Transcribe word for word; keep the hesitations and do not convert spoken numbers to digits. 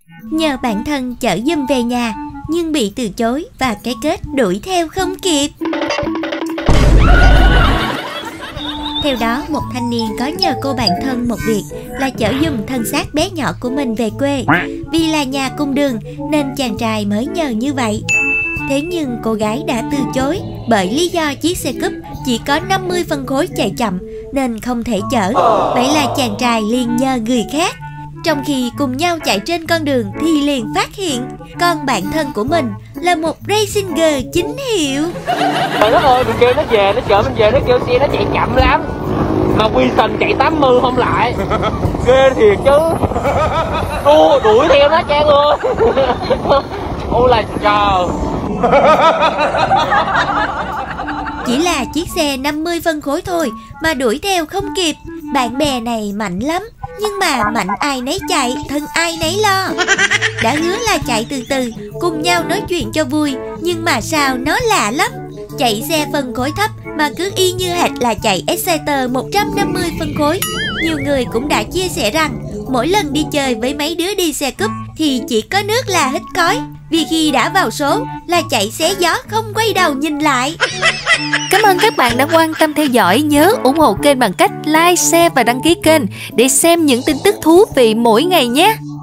nhờ bạn thân chở giùm về nhà, nhưng bị từ chối và cái kết đuổi theo không kịp. Theo đó, một thanh niên có nhờ cô bạn thân một việc là chở giùm thân xác bé nhỏ của mình về quê. Vì là nhà cùng đường nên chàng trai mới nhờ như vậy. Thế nhưng cô gái đã từ chối bởi lý do chiếc xe cúp chỉ có năm mươi phân khối chạy chậm nên không thể chở. Vậy là chàng trai liền nhờ người khác. Trong khi cùng nhau chạy trên con đường thì liền phát hiện con bạn thân của mình là một racing girl chính hiệu. Trời đất ơi, mình kêu nó về, nó chở mình về, nó kêu xe nó chạy chậm lắm. Mà Wilson chạy tám mươi không lại. Ghê thiệt chứ. Đua, đuổi theo nó Trang ơi. Ôi là trời. Chỉ là chiếc xe năm mươi phân khối thôi mà đuổi theo không kịp. Bạn bè này mạnh lắm, nhưng mà mạnh ai nấy chạy, thân ai nấy lo. Đã hứa là chạy từ từ, cùng nhau nói chuyện cho vui, nhưng mà sao nó lạ lắm. Chạy xe phân khối thấp mà cứ y như hệt là chạy Exciter một trăm năm mươi phân khối. Nhiều người cũng đã chia sẻ rằng mỗi lần đi chơi với mấy đứa đi xe cúp thì chỉ có nước là hít khói, vì khi đã vào số là chạy xé gió không quay đầu nhìn lại. Cảm ơn các bạn đã quan tâm theo dõi. Nhớ ủng hộ kênh bằng cách like, share và đăng ký kênh để xem những tin tức thú vị mỗi ngày nhé.